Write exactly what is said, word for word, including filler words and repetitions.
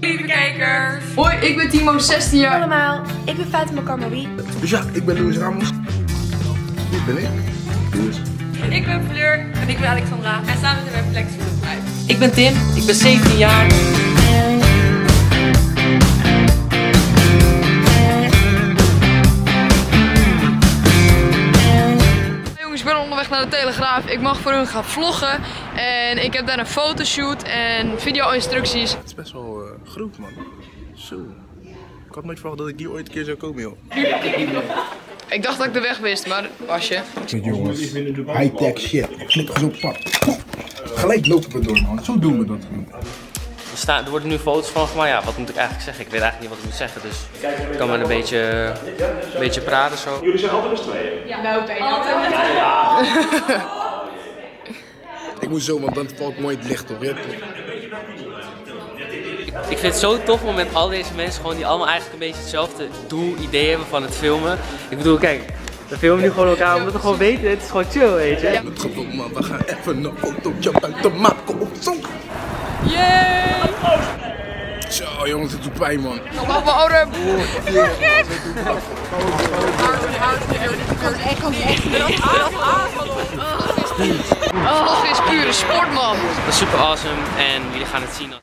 Lieve kijkers! Hoi, ik ben Timo, zestien jaar. Allemaal, ik ben Fatima Karmawi. Dus ja, ik ben Luis Ramos. Dit ben ik. Luis. Ik ben Fleur. En ik ben Alexandra. En samen zijn wij Flex Food Life. Ik ben Tim, ik ben zeventien jaar. Jongens, ik ben onderweg naar de Telegraaf. Ik mag voor hun gaan vloggen. En ik heb daar een fotoshoot en video-instructies. Het is best wel uh, groot, man. Zo. Ik had nooit verwacht dat ik hier ooit een keer zou komen, joh. Ik dacht dat ik de weg wist, maar was je. Kijk jongens, high-tech shit. Klik zo pak. Gelijk lopen we door, man. Zo doen we dat. Er, staan, er worden nu foto's van gemaakt. Ja, wat moet ik eigenlijk zeggen? Ik weet eigenlijk niet wat ik moet zeggen. Dus ik kan maar een beetje, een beetje praten zo. Jullie zijn altijd met z'n tweeën? Ja, nou altijd. Ik moet zo, want dan valt mooi het licht op. Ja, Ik vind het zo tof om met al deze mensen gewoon die allemaal eigenlijk een beetje hetzelfde doel, idee hebben van het filmen. Ik bedoel, kijk, we filmen nu gewoon elkaar omdat we gewoon weten, het is gewoon chill, weet je. het gevoel, man. We gaan even een fotootje uit de maken op zo. Yay! Zo, jongens, het doet pijn, man. Nog wel mijn arm. Oh, dit is pure sport, man. Dat is super awesome en jullie gaan het zien.